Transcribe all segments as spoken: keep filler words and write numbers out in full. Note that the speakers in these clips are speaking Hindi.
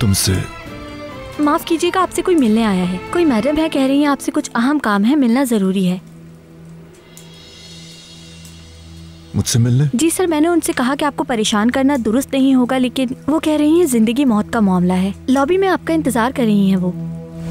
तुमसे। माफ कीजिएगा, आपसे कोई मिलने आया है। कोई मैडम है, कह रही हैं आपसे कुछ अहम काम है, मिलना जरूरी है। मुझसे मिलने? जी सर, मैंने उनसे कहा कि आपको परेशान करना दुरुस्त नहीं होगा, लेकिन वो कह रही हैं जिंदगी मौत का मामला है। लॉबी में आपका इंतजार कर रही हैं वो।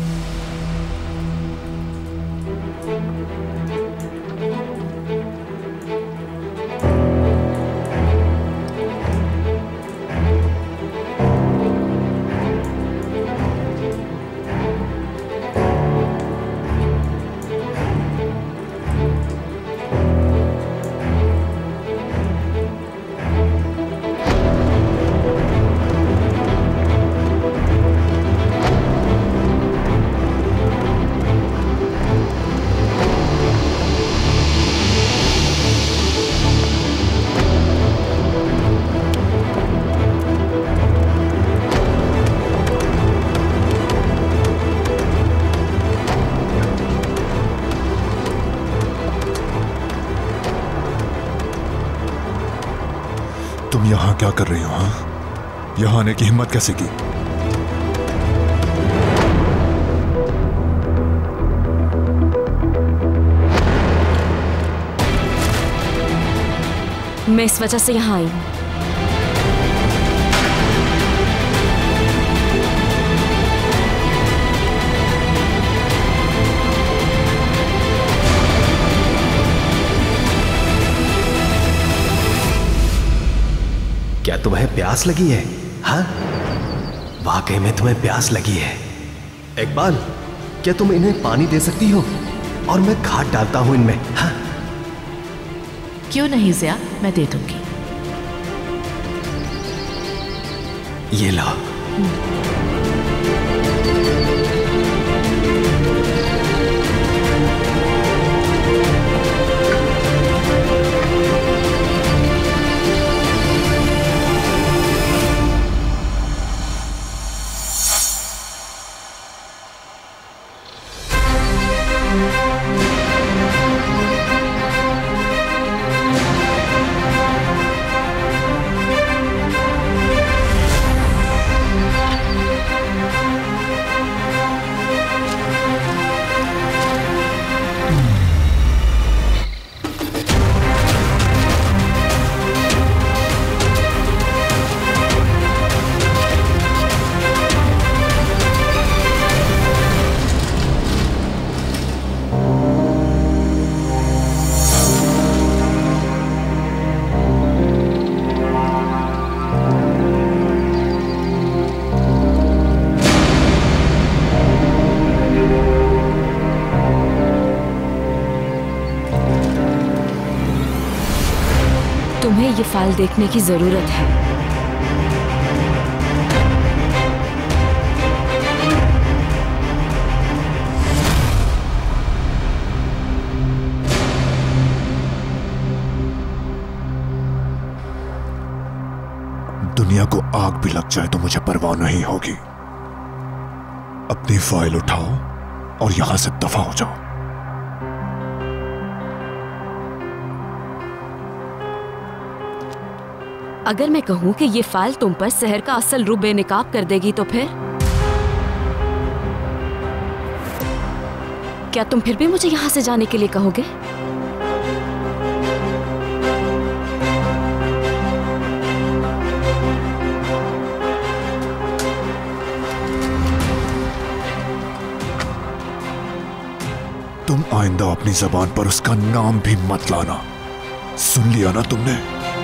तुम यहाँ क्या कर रही हो? हाँ, यहाँ आने की हिम्मत कैसे की? मैं इस वजह से यहाँ आई हूँ। क्या तुम्हें प्यास लगी है? हाँ, वाकई में तुम्हें प्यास लगी है। इकबाल, क्या तुम इन्हें पानी दे सकती हो? और मैं खाद डालता हूं इनमें। हाँ? क्यों नहीं ज़िया, मैं दे दूंगी। ये लो। तुम्हें ये फाइल देखने की जरूरत है। दुनिया को आग भी लग जाए तो मुझे परवाह नहीं होगी। अपनी फाइल उठाओ और यहां से दफा हो जाओ। अगर मैं कहूं कि ये फाइल तुम पर शहर का असल रूप बेनकाब कर देगी तो फिर क्या तुम फिर भी मुझे यहां से जाने के लिए कहोगे? तुम आइंदा अपनी जबान पर उसका नाम भी मत लाना। सुन लिया ना तुमने?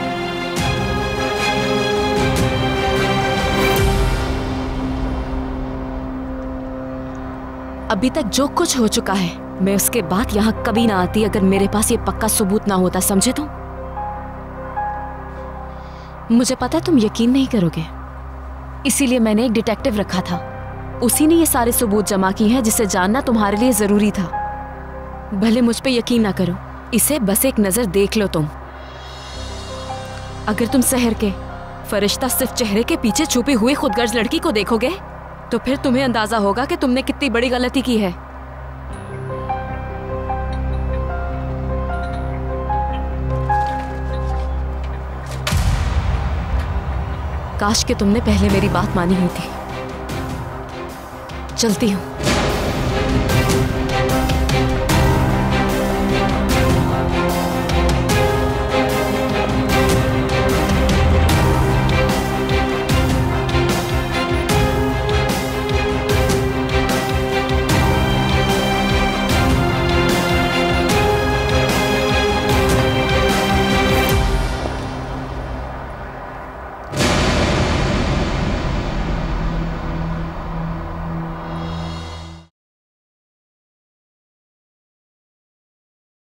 अभी तक जो कुछ हो चुका है, मैं उसके बाद यहां कभी ना आती अगर मेरे पास ये पक्का सबूत ना होता, समझे तुम? मुझे पता है तुम यकीन नहीं करोगे, इसीलिए मैंने एक डिटेक्टिव रखा था। उसी ने ये सारे सबूत जमा किए हैं जिसे जानना तुम्हारे लिए जरूरी था। भले मुझ पे यकीन ना करो, इसे बस एक नजर देख लो तुम। अगर तुम शहर के फरिश्ता सिर्फ चेहरे के पीछे छुपी हुई खुदगर्ज लड़की को देखोगे तो फिर तुम्हें अंदाजा होगा कि तुमने कितनी बड़ी गलती की है। काश कि तुमने पहले मेरी बात मानी होती। चलती हूँ।